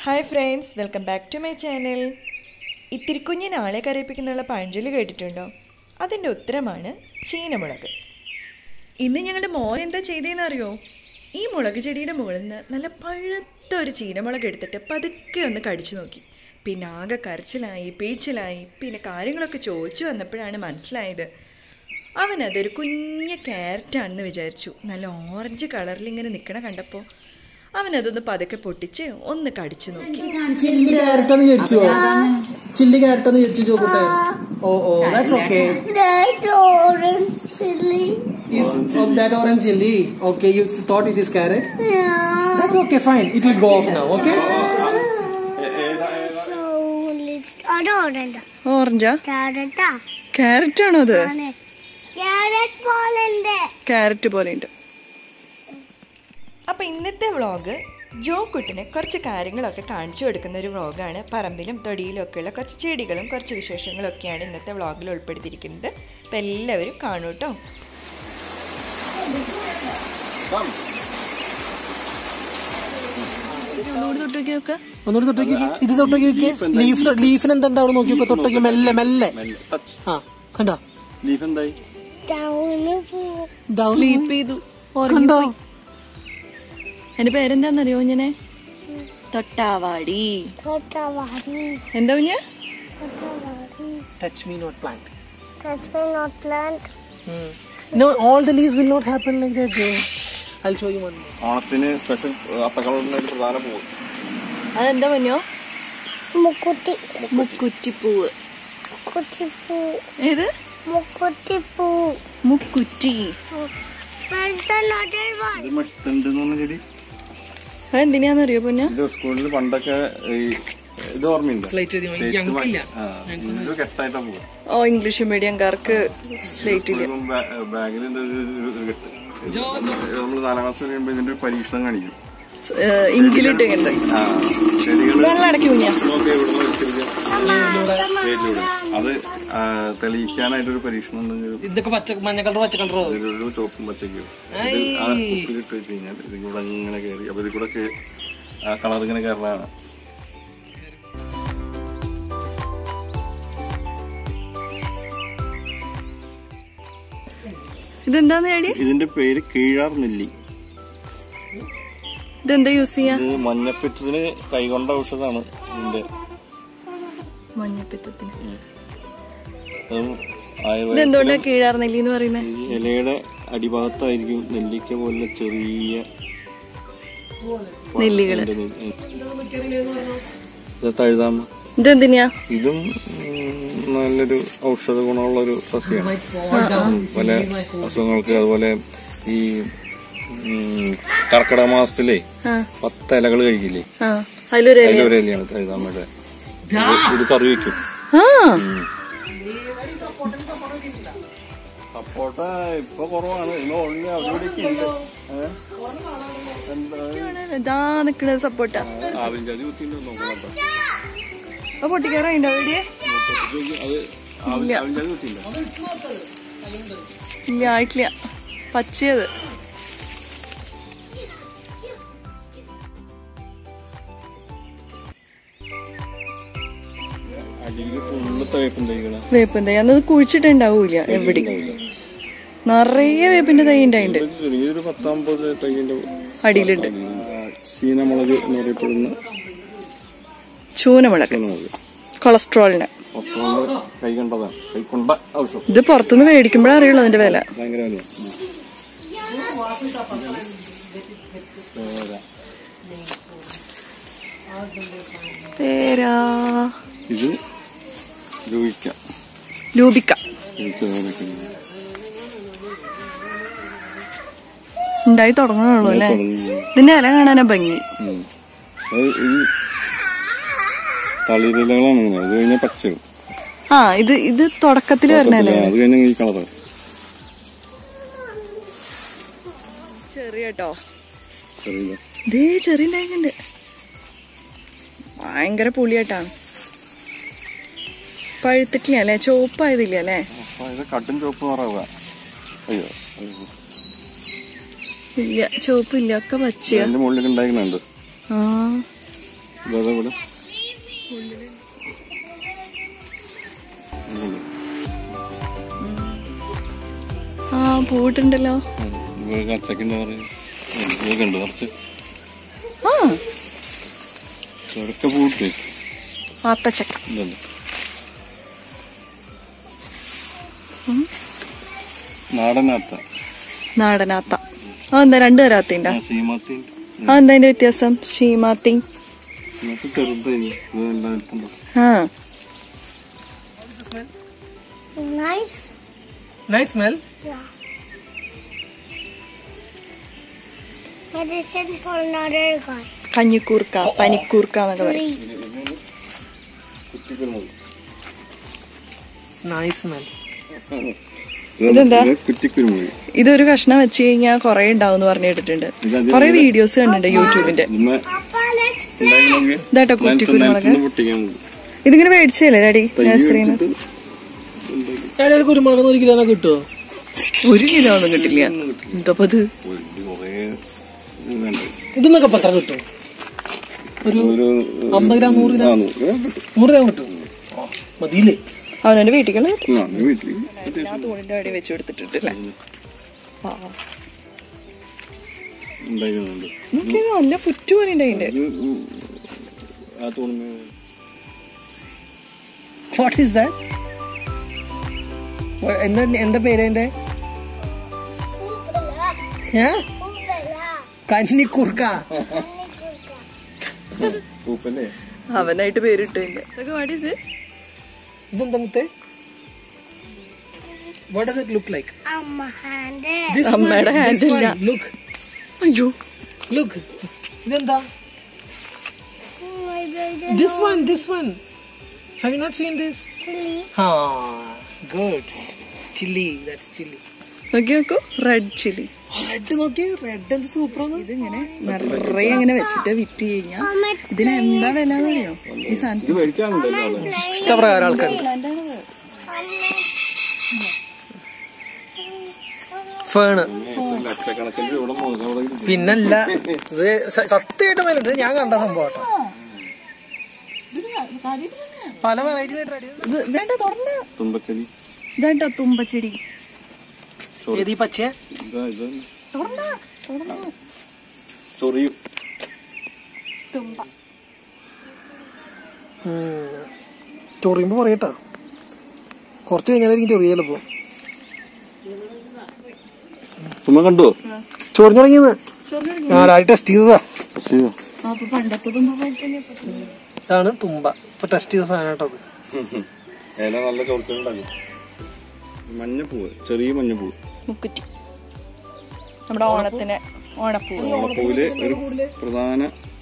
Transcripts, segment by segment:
Hi friends, welcome back to my channel. ഇത്തിരി കുഞ്ഞിനാളെ കരയിപ്പിക്കുന്നുള്ള പഴഞ്ചൊല്ല് കേട്ടിട്ടുണ്ടോ? അതിൻ്റെ ഉത്തരമാണ് ചീനമുളക്. ഇന്ന് ഞങ്ങളുടെ മോൻ എന്താ ചെയ്തതെന്ന് അറിയോ? ഈ മുളക് ചെടിയുടെ മുകളിൽ നിന്ന് നല്ല പഴുത്ത ഒരു ചീനമുളക് എടുത്തിട്ട് പതുക്കെ ഒന്ന് കടിച്ചു നോക്കി. പിന്നെ ആകെ കരച്ചിലായി, പീച്ചിലായി. പിന്നെ കാര്യങ്ങളൊക്കെ ചോദിച്ചു വന്നപ്പോഴാണ് മനസ്സിലായത് അവനതൊരു കുഞ്ഞ് ക്യാരറ്റാണെന്ന് വിചാരിച്ചു. നല്ല ഓറഞ്ച് കളറിൽ ഇങ്ങനെ നിൽക്കണ കണ്ടപ്പോൾ അവനതൊന്ന് പതുക്കെ പൊട്ടിച്ച് ഒന്ന് കടിച്ചു നോക്കി. ചില്ലി ക്യാരറ്റ് ചില്ലി ക്യാരറ്റ് വിചാരിച്ചു ചോക്കട്ടെ. That's okay. That orange chili. Is that orange chili? Okay, you thought it is carrot? Yeah. That's okay, fine. It will go off now, okay? So, orange. ഓറഞ്ചാ? Carrot. Carrot ആണോ അത്? Carrot പോലെയുണ്ട്. Carrot പോലെയുണ്ട്. അപ്പോൾ ഇന്നത്തെ vlog ജോക്കുട്ടിനെ കുറച്ച് കാര്യങ്ങളൊക്കെ കാണിച്ചു കൊടുക്കുന്ന ഒരു വ്ളോഗാണ്. പറമ്പിലും തൊടിയിലും ഒക്കെയുള്ള കുറച്ച് ചെടികളും കുറച്ച് വിശേഷങ്ങളും ഒക്കെയാണ് ഇന്നത്തെ വ്ളോഗിൽ ഉൾപ്പെടുത്തിയിരിക്കുന്നത്. അപ്പോൾ എല്ലാവരും കാണൂ കേട്ടോ. ഒന്നുകൂടി തൊട്ടേക്ക്. ഇത് തൊട്ടേക്ക്. ലീഫിന് എന്താ അവിടെ നോക്കി തൊട്ടേക്ക്. മെല്ലെ മെല്ലെ. ആ കണ്ടോ? ലീഫ് എന്തായി? സ്ലീപ്പ് ചെയ്തു. കണ്ടോ? എന്റെ പേരെന്താന്നറിയോ? ഇങ്ങനെ തൊട്ടാവാടി. എന്താ കുഞ്ഞ? Touch me not plant. Touch me not plant. No, all the leaves will not happen like that, Joe. I'll show you one more. ഓണത്തിന് സ്പെഷ്യൽ അത്തക്കളറിന്റെ ഒരു പ്രധാന പൂവ്. അതെന്താ പറഞ്ഞോ? മുക്കുറ്റി. മുക്കുറ്റിപ്പൂവ്. മുക്കുറ്റിപ്പൂ. ഏത്? മുക്കുറ്റിപ്പൂ. മുക്കുറ്റി. ഇത് മഷ്തണ്ട് എന്ന് പറഞ്ഞ ചെടി. അതെന്തിനാന്നറിയോ പൊന്ന? ഇത് സ്കൂളിൽ പണ്ടൊക്കെ ഇത് ഓർമ്മയുണ്ട്. കെട്ടായിട്ടാ പോവുക. ഓ, ഇംഗ്ലീഷ് മീഡിയംകാർക്ക് സ്ലേറ്റില് ബാഗിൽ കെട്ട്. നമ്മള് 4ാം ക്ലാസ് കഴിയുമ്പോ ഇതിന്റെ ഒരു പരീക്ഷണം കാണിക്കും. ഇംഗ്ലീട്ട് ഇങ്ങനത്തെ വെള്ളം അടക്കി കുഞ്ഞ. അത് തെളിയിക്കാനായിട്ടൊരു പരീക്ഷണം ഇതൊക്കെ മഞ്ഞ കളറോ പച്ച കളറോ? ഇതിലൊരു ചോപ്പും പച്ചക്കും ഉപ്പിലിട്ട് വെച്ച് കഴിഞ്ഞാൽ ഇതിൽ കൂടെ ഇങ്ങനെ കയറി. അപ്പൊ ഇതിൽ കൂടെ ആ കളർ ഇങ്ങനെ കയറാണ്. ഇതെന്താന്ന് ചേടി? ഇതിന്റെ പേര് കീഴാർ നെല്ലി. ഇതെന്താ യൂസ് ചെയ്യാ? ഇത് മഞ്ഞപ്പിത്തത്തിന് കൈകൊണ്ട ഔഷധമാണ് ഇതിന്റെ. മഞ്ഞപ്പിത്തത്തിന് ഇതെന്തുകൊണ്ടാ കീഴാർ നെല്ലി എന്ന് പറയുന്നത്? ഇലയുടെ അടിഭാഗത്തായിരിക്കും നെല്ലിക്ക പോലെ ചെറിയ നെല്ലികള്. തഴുതാമ. ഇതെന്തിനാ? ഇതും നല്ലൊരു ഔഷധ ഗുണമുള്ള ഒരു സസ്യമാണ്. പല അസുഖങ്ങൾക്ക്. അതുപോലെ ഈ കർക്കിടക മാസത്തിലെ 10 ഇലകൾ കഴിക്കില്ലേ, അതിലൊരു ഇലയാണ് തഴുതാമയുടെ. ഇത് കറി വെക്കും. സപ്പോട്ട ഇപ്പൊ കുറവാണ്. ഓൺലി അവിടെയൊക്കെ ഉണ്ട്. ഇതാ നിക്കണത് സപ്പോട്ട. ആവിഞ്ചാതി കുത്തിണ്ടോ നോക്കണോ? പൊട്ടിക്കാറുണ്ടോ? ആവിഞ്ചാതി കുത്തിണ്ടോ? ഇല്ല, ആയിട്ടില്ല. പച്ചയത്. വേപ്പിൻ തൈ അന്നത് കുഴിച്ചിട്ടുണ്ടാവൂല. എവിടെ നിറയെ വേപ്പിന്റെ തൈ ഉണ്ടായിട്ടുണ്ട്. ചെറിയൊരു 10-50 തൈന്റെ അടിയിലുണ്ട്. ചീനമുളക് എന്ന് പറയപ്പെടുന്ന ചൂനമുളക്. കൊളസ്ട്രോളിന് കൈകൊണ്ടതാണ്. കൈക്കൊണ്ട ഔഷധം. ഇത് പുറത്തുനിന്ന് മേടിക്കുമ്പോഴേ അറിയുള്ളൂ അതിന്റെ വില. ഭയങ്കര വില. പേരാ ഇത് ലൂബിക്ക. ലൂബിക്ക ഉണ്ടായി തുടങ്ങണുള്ളൂ അല്ലേ? ഇതിന്റെ ഇല കാണാനാ ഭംഗി. തളിരിലകളാണ്. അത് കഴിഞ്ഞാൽ പച്ചയും. ഇത് തുടക്കത്തില് വരണല്ലേ? അത് കഴിഞ്ഞ ഈ കളർ ചെറിയ കേട്ടോ. ഇതേ ചെറിയ ഉണ്ടായിട്ടുണ്ട്. ഭയങ്കര പുളിയായിട്ടാണ്. പഴുത്തിട്ടില്ല അല്ലേ? ചോപ്പായതില്ല അല്ലേ? കട്ടും ചോപ്പ് നിറവാ. അയ്യോ ഇല്ല, ചോപ്പില്ല, ഒക്കെ പച്ചയാ. മുകളിൽ ഉണ്ടായിരുന്നുണ്ട്. ഇതാ ഇവിടെ ആ പൂട്ടുണ്ടല്ലോ. കച്ചക്കെന്താ പറയുക കണ്ടു കുറച്ച് ആ ചൊരക്ക പൂട്ട് ആത്തച്ചക്ക. ഇതല്ലേ നാടനാത്ത. നാടനാത്ത. ആ എന്താ രണ്ടു തരാത്തിണ്ട? ശീമാത്തി. ആ എന്താ അതിന്റെ വ്യത്യാസം? ശീമാത്തി ചെറുതായി ഇതെല്ലാം ഇരിപ്പുണ്ടോ? ആ Nice. Nice smell. Yeah. Medicine for another guy. കഞ്ഞിക്കൂർക്ക, പനിക്കൂർക്ക എന്നൊക്കെ പറയും. 3. കുറ്റിക്കുരുമുളക്. Nice smell. ഇതെന്താ? കുറ്റിക്കുരുമുളക്. ഇതൊരു കഷ്ണം വെച്ച് കഴിഞ്ഞാൽ കൊറേ ഉണ്ടാവും പറഞ്ഞു കേട്ടിട്ടുണ്ട്. കൊറേ വീഡിയോസ് കണ്ടിട്ടുണ്ട് യൂട്യൂബിന്റെ. ഇതാട്ടോ കുറ്റിക്കുരുമുളക്. ഇതിങ്ങനെ മേടിച്ചല്ലേ ഡാഡി നഴ്സറിന്ന്? ഒരു കുരുമുളക് 1 കിലോ കിട്ടുമോ? 1 കിലോ ഒന്നും കിട്ടില്ല. എന്തപ്പോ ഇത്? ഇതൊന്നൊക്കെ പത്ര കിട്ടും. ഒരു 50 ഗ്രാം 100 ഗ്രാം 100 ഗ്രാം കിട്ടും. മതിയില്ലേ? അവനെ വീട്ടിലുള്ള വീട്ടിൽ തൂണിന്റെ അടി വെച്ച് കൊടുത്തിട്ടില്ലേ? നോക്കിയത് നല്ല പുറ്റു പോലെ ഉണ്ടായിണ്ട്. What is that? എന്താ പേര് എന്റെ? കന്നിക്കൂർക്ക. അവനായിട്ട് പേരിട്ടില്ല. ഇതെന്താ മുത്തേ? What does it look like? അമ്മയുടെ ഹാൻഡ് ഇല്ല. Look. അയ്യോ Look. ഇതെന്താ? This one. Have you not seen this? Chili. Good. Chili. That's chili. നോക്കി നോക്കൂ. Red chilli. റെഡ് നോക്കി. റെഡ് എന്ത് സൂപ്പറാണ്. ഇതിങ്ങനെ നിറയെ അങ്ങനെ വെച്ചിട്ട് വിറ്റ് കഴിഞ്ഞാ ഇതിന് എന്താ വില എന്നറിയോ? ഈ സാധനം ഇഷ്ടപ്രകാരം ആൾക്കാരുണ്ട്. ഫേണ്. പിന്നല്ല ഇത് സത്യമായിട്ട് മേലുണ്ട്. ഞാൻ കണ്ട സംഭവം കേട്ടോ. പല വെറൈറ്റി വേണ്ട തുറന്ന ഇതാട്ടോ തുമ്പച്ചെടി. ഏത് ഈ പച്ച തുമ്പ ചൊറിയുമ്പോ പറയട്ടാ. കുറച്ച് കഴിഞ്ഞാൽ ചൊറിയാലോ. തുമ്മ കണ്ടോ? ചൊറിഞ്ഞു തുടങ്ങിയത്. ഞാൻ ടെസ്റ്റ് ചെയ്തതാ. പണ്ടത്തെ തുമ്പ പോലെ തന്നെ ഇതാണ് തുമ്പ. ഇപ്പൊ ടെസ്റ്റ് ചെയ്ത സാധനം കേട്ടോ. നല്ല ചോർച്ചുണ്ടാകും. മഞ്ഞപ്പൂവ്, ചെറിയ മഞ്ഞപ്പൂവ്. മുക്കുറ്റി. നമ്മുടെ ഓണത്തിന് ഓണപ്പൂവ്. ഓണപ്പൂവില് ഒരു പ്രധാന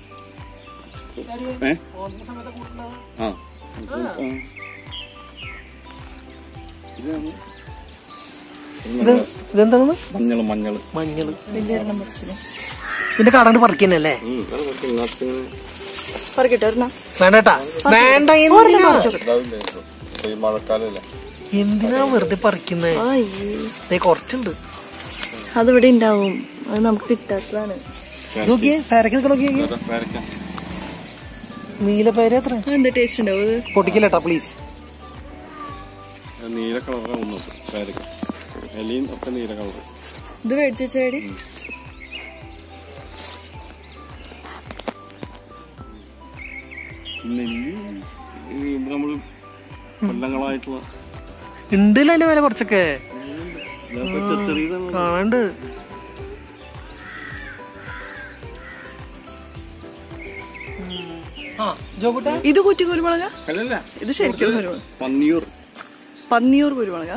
ഇതെന്താണ്? മഞ്ഞള്. ഇതിന്റെ കടണ്ട് പറിക്കുന്നല്ലേ? വേണ്ടട്ടാ. വേണ്ട. മഴക്കാലല്ലേ? എന്തിനാ വെറുതെ പറിക്കുന്നേ? കുറച്ചുണ്ട്. അതിവിടെ ഉണ്ടാവും. അത് നമുക്ക് കിട്ടാത്തതാണ്. നോക്കിയേ പേരക്ക നോക്കിയേ. നീല പേര എത്ര? എന്താ ടേസ്റ്റ് ഉണ്ടാവും അത്? പൊട്ടിക്കല്ലേട്ടാ പ്ലീസ്. നീല കളറാണ് പേരക്ക. എലിയും ഒക്കെ നീല കളർ. ഇത് മേടിച്ചേടി. നമ്മള് കൊല്ലങ്ങളായിട്ടുള്ള ഉണ്ടല്ലോ അതിന്റെ വില കുറച്ചൊക്കെ കാണാണ്ട്. ഇത് കുറ്റി കുരുമുളക? അല്ലല്ല, ഇത് ശരിക്കും കുരുമുളക്. പന്നിയൂർ കുരുമുളക.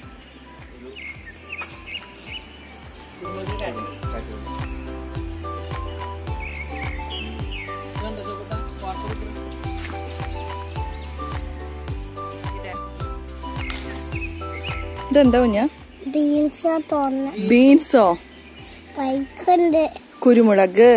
ഇതെന്താ കുഞ്ഞാ? ബീൻസോ? കുരുമുളക്.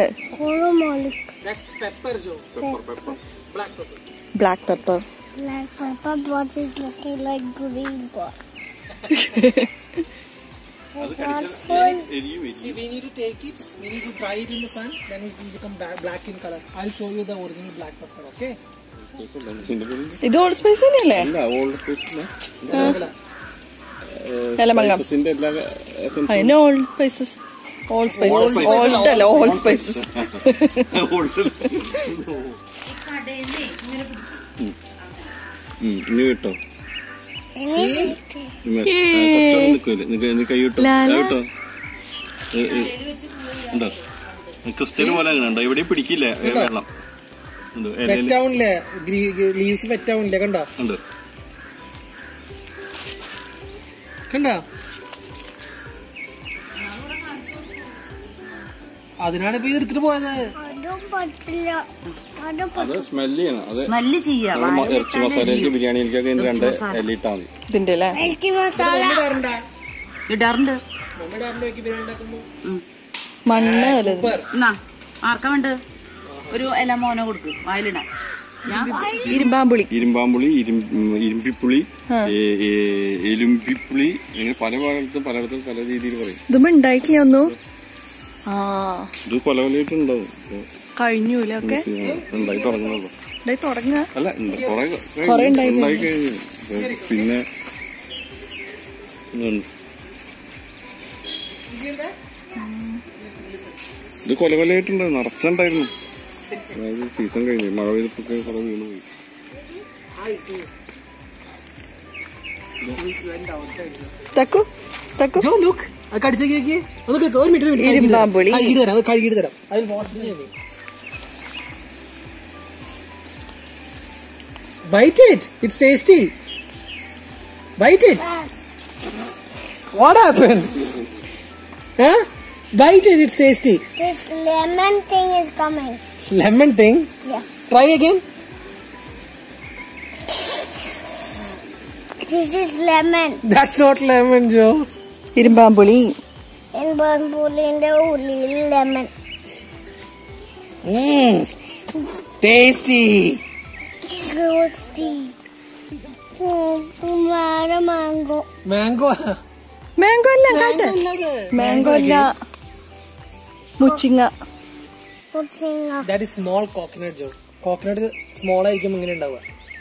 Black pepper. Black pepper, but it's looking like green one. എരിയും See, we need to take it, we need to dry it in the sun, then it will become black in color. I'll show you the original black pepper, okay? ഇത് old spice തന്നെയല്ലേ? എലമംഗം അതിന് old spices. Old spices old അല്ല, old spices. ഇനി കിട്ടോ കൈ കിട്ടോ കേട്ടോ. ഉണ്ടോ ക്രിസ്റ്റൽ പോലെ ഉണ്ടോ? ഇവിടെ പിടിക്കില്ല വെള്ളം. വെറ്റാവുന്നില്ലേ, ലീവ്സ് വെറ്റാവുന്നില്ലേ? കണ്ടോ ഉണ്ട് കണ്ടോ? അതിനാണ് ഇപ്പൊ ഇത് എടുത്തിട്ട് പോയത്. അത് സ്മെല് ചെയ്യണം. അത് ഇറച്ചി മസാലയിലേക്ക് ബിരിയാണിയിലേക്കൊക്കെ 2 ഇല ഇട്ടാൽ മതി. ഇതിന്റെ അല്ലേ ഇടാറുണ്ട്. മണ്ണ് ആർക്കാ വേണ്ട? ഒരു ഇല മോനെ കൊടുക്കും വായിലിടാൻ. ഇരുമ്പാമ്പുളി, ഇരുമ്പിപ്പുളി, എലുമ്പിപ്പുളി, ഇങ്ങനെ പലയിടത്തും പല രീതിയിൽ പറയും. ഇതും ഉണ്ടായിട്ടില്ല ഒന്നും. ഇത് പല പലയിട്ടുണ്ടാവും. കഴിഞ്ഞൂലേ ഒക്കെ ഉണ്ടായി തുടങ്ങുന്നുള്ളൂ. അല്ല കൊറേ ഉണ്ടായി കഴിഞ്ഞു. പിന്നെ ഇത് കൊലകൊലയായിട്ടുണ്ട്, നിറച്ചുണ്ടായിരുന്നു. അതായത് സീസൺ കഴിഞ്ഞു, മഴ പെയ്തപ്പൊക്കെ കുറെ വീണ് പോയി. ഇരുമ്പാമ്പുളി കഴുകിട്ട് തരാം. അതിൽ water bite it. It's tasty. Bite it. What happened? Huh? Bite it. It's tasty. This lemon thing is coming. Lemon thing? Yeah. Try again. This is lemon. That's not lemon, Joe. ഇരുമ്പാമ്പുളി. In Banpulinde ulil lemon. Tasty. Tasty. Mango. Mango. Mango അല്ല, കാട്ട്. Mango അല്ല, മുച്ചിങ്ങ. That is small coconut, Joe. Coconut small ആയിരിക്കും ഇങ്ങനെ ഉണ്ടാവുക.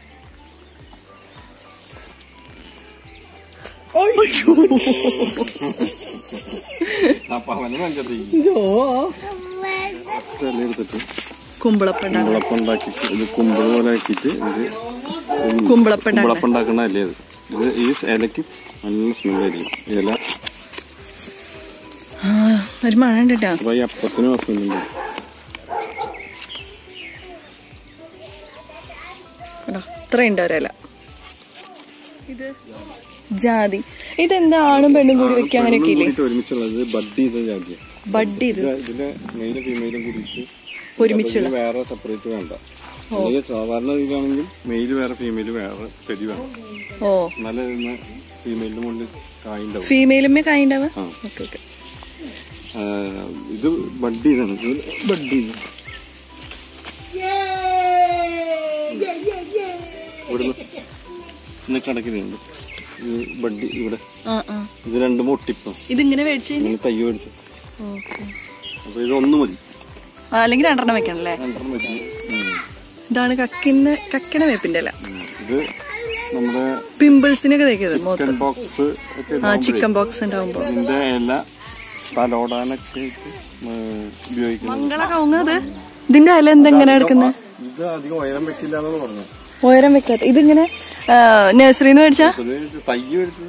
കുമ്പളപ്പണ്ടാക്കിട്ട് ഇത് കുമ്പള പോലെ ആക്കിയിട്ട് ഇത് കുമ്പളപ്പണ്ടാക്കണല്ലേ. ഇത് ഈ ഇലക്ക് നല്ല സ്മെല്ലായിരിക്കും. ഇല ഒരു മഴ ഉണ്ട് കേട്ടോ. അപ്പൊ ഈ അപ്പത്തിനും സ്മെല്ലുണ്ട്. ഇത്രയുണ്ട് ഒരല. ഇത് ജാതി. ഇതെന്താ ആണും പെണ്ണും കൂടി വെക്കുക അങ്ങനെയൊക്കെ ഇല്ലേ? ഒരുമിച്ചുള്ളത് ബഡ് ചെയ്ത ജാതിയ. ബഡ് ചെയ്ത് ഇതിന്റെ മെയിലും ഫീമെയിലും കൂടിയിട്ട് ഒരുമിച്ചുള്ള വേറെ സെപ്പറേറ്റ് വേണ്ട. സാധാരണ ഇതിലാണെങ്കിൽ മെയില് വേറെ ഫീമെയില് വേറെ ചെടി വേണം. നല്ല ഫീമെയിലിന്റെ മുകളിൽ കായുണ്ടാവും. ഫീമെയിലുമേ കായുണ്ടാവുക. Okay okay. ഇത് ബഡ് ചെയ്താണ്. ബഡ് ചെയ്ത് ഇവിടെ കടക്കുന്നുണ്ട്. ഇത് ബഡ് ഇവിടെ ഇത് 2 മുട്ടിപ്പോ ഇതിങ്ങനെ മേടിച്ചു തൈ മേടിച്ചു. അപ്പൊ ഇത് 1 മതി, അല്ലെങ്കിൽ 2 വെക്കണല്ലേ. 2 വെച്ച്. ഇതാണ് കക്കണ വേപ്പിന്റെ അല്ല. ഇത് നമ്മുടെ പിമ്പിൾസിനൊക്കെ തേക്കത്. ചിക്കൻ ബോക്സ് ചിക്കൻ ബോക്സ് ഉണ്ടാവുമ്പോ ഇതിന്റെ ഇല തലോടാനൊക്കെ ഉപയോഗിക്കുന്നത്. മംഗള കവുങ്ങത്. ഇതിന്റെ ഇല എന്തെങ്ങനെ എടുക്കുന്നത്? ഇത് അധികം ഉയരം വെക്കില്ല എന്നാണ് പറഞ്ഞു. ഉയരം വെക്കാത്ത ഇതിങ്ങനെ നഴ്സറിന്ന് മേടിച്ചാ തൈ മേടിച്ചത്.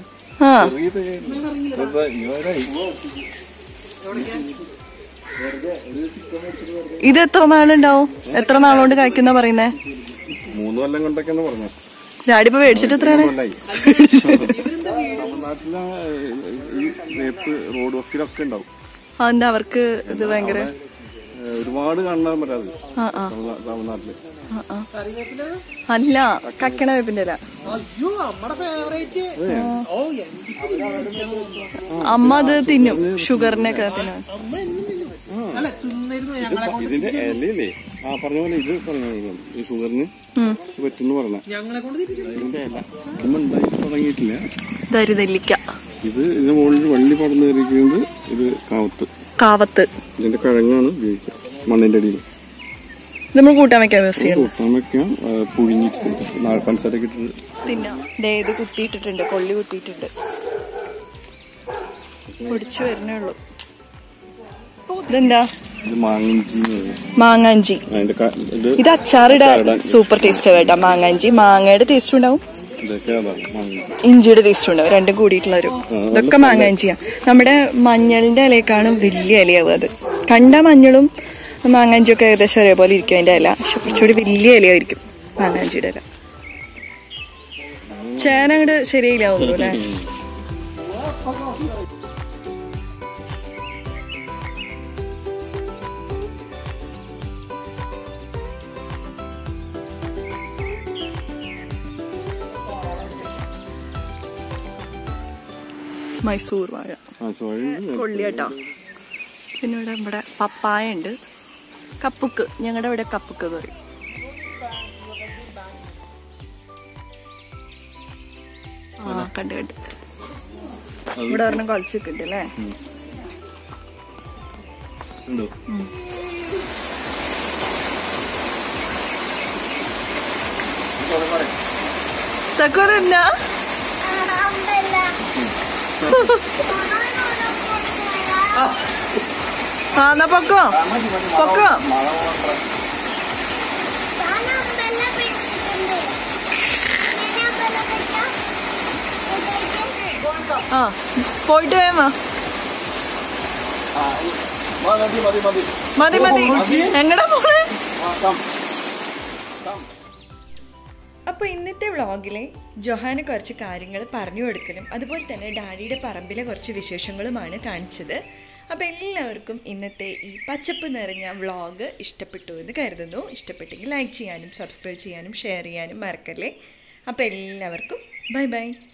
ഇത് എത്ര നാളുണ്ടാവും? എത്ര നാളുകൊണ്ട് കായ്ക്കുന്ന പറയുന്നേ? 3 കൊല്ലം കൊണ്ടൊക്കെയാണ് പറഞ്ഞു. ഡാഡിപ്പോ മേടിച്ചിട്ട് എത്രയാണ്? തമിഴ്നാട്ടിലെ ഈ വേപ്പ് റോഡ് വക്കിലൊക്കെ ഉണ്ടാവും. എന്താ അവർക്ക് ഇത് ഭയങ്കര ഒരുപാട് കാണാൻ പറ്റാതെ തമിഴ്നാട്ടില്. അല്ല, കക്കണ വേപ്പിന്റെ അല്ല. അമ്മ അത് തിന്നും, ഷുഗറിനൊക്കെ തിന്നും. ഇതിന്റെ ഇലയില്ലേ പറഞ്ഞ പോലെ ഇത് പറഞ്ഞ ഈ ഷുഗറിന് പറ്റുന്നു പറഞ്ഞ ഇതിന്റെ ഇല ഒന്നും ഉണ്ടായി തുടങ്ങിയിട്ടില്ല. ദരിനെല്ലിക്ക. ഇതിന്റെ മുകളിൽ വള്ളി പടർന്നു കയറിയിരിക്കുന്നത് ഇത് കാവത്ത്. ഇതിന്റെ കിഴങ്ങാണ് ഉപയോഗിക്കുക മണ്ണിന്റെ അടിയിൽ. നമ്മൾ കൂട്ടാൻ വെക്കാൻ യൂസ് ചെയ്യണം. കൂട്ടാൻ വെക്കാം, പുഴുങ്ങിട്ട് പഞ്ചസാരയൊക്കെ ഇട്ടിട്ട് തിന്നാം. ഇത് കുത്തിയിട്ടിട്ടുണ്ട്, കൊള്ളി കുത്തിയിട്ടുണ്ട്, പൊടിച്ചു വരുന്നേ ഉള്ളൂ. ഇതെന്താ? ഇത് മാങ്ങഞ്ചി. മാങ്ങാഞ്ചി. ഇത് അച്ചാറിടാൻ സൂപ്പർ ടേസ്റ്റ് കേട്ടാ. മാങ്ങാഞ്ചി മാങ്ങയുടെ ടേസ്റ്റ് ഉണ്ടാവും, ഇഞ്ചിയുടെ ടേസ്റ്റ് ഉണ്ടാവും, രണ്ടും കൂടിയിട്ടുള്ള ഒരു. ഇതൊക്കെ മാങ്ങാഞ്ചിയാ. നമ്മുടെ മഞ്ഞളിന്റെ ഇലയേക്കാളും വലിയ ഇലയാവും അത്. കണ്ട മഞ്ഞളും മാങ്ങാഞ്ചിയൊക്കെ ഏകദേശം ഒരേപോലെ ഇരിക്കും അതിന്റെ ഇല, പക്ഷെ കുറച്ചുകൂടി വലിയ ഇലയായിരിക്കും മാങ്ങാഞ്ചിയുടെ ഇല. ചേന അങ്ങോട്ട് ശരിയായില്ലാവുന്നു അല്ലേ? മൈസൂർ വാഴ കൊള്ളിയാട്ടോ. പിന്നെ ഇവിടെ പപ്പായ ഉണ്ട്, കപ്പുക്ക്, ഞങ്ങളുടെ ഇവിടെ കപ്പുക്ക് പറയും. കണ്ട് ഇവിടെ ഒരെണ്ണം കളിച്ചിട്ടുണ്ട് അല്ലേ? തക്കോരെന്നാ എന്നാ പൊക്കോ പൊക്കോ. ആ പോയിട്ട് വേമാ. മതി മതി. എങ്ങടാ പോണേ? അപ്പോൾ ഇന്നത്തെ വ്ളോഗിലെ ജൊഹാന് കുറച്ച് കാര്യങ്ങൾ പറഞ്ഞു കൊടുക്കലും അതുപോലെ തന്നെ ഡാഡിയുടെ പറമ്പിലെ കുറച്ച് വിശേഷങ്ങളുമാണ് കാണിച്ചത്. അപ്പോൾ എല്ലാവർക്കും ഇന്നത്തെ ഈ പച്ചപ്പ് നിറഞ്ഞ വ്ളോഗ് ഇഷ്ടപ്പെട്ടു എന്ന് കരുതുന്നു. ഇഷ്ടപ്പെട്ടെങ്കിൽ ലൈക്ക് ചെയ്യാനും സബ്സ്ക്രൈബ് ചെയ്യാനും ഷെയർ ചെയ്യാനും മറക്കല്ലേ. അപ്പോൾ എല്ലാവർക്കും ബൈ ബൈ.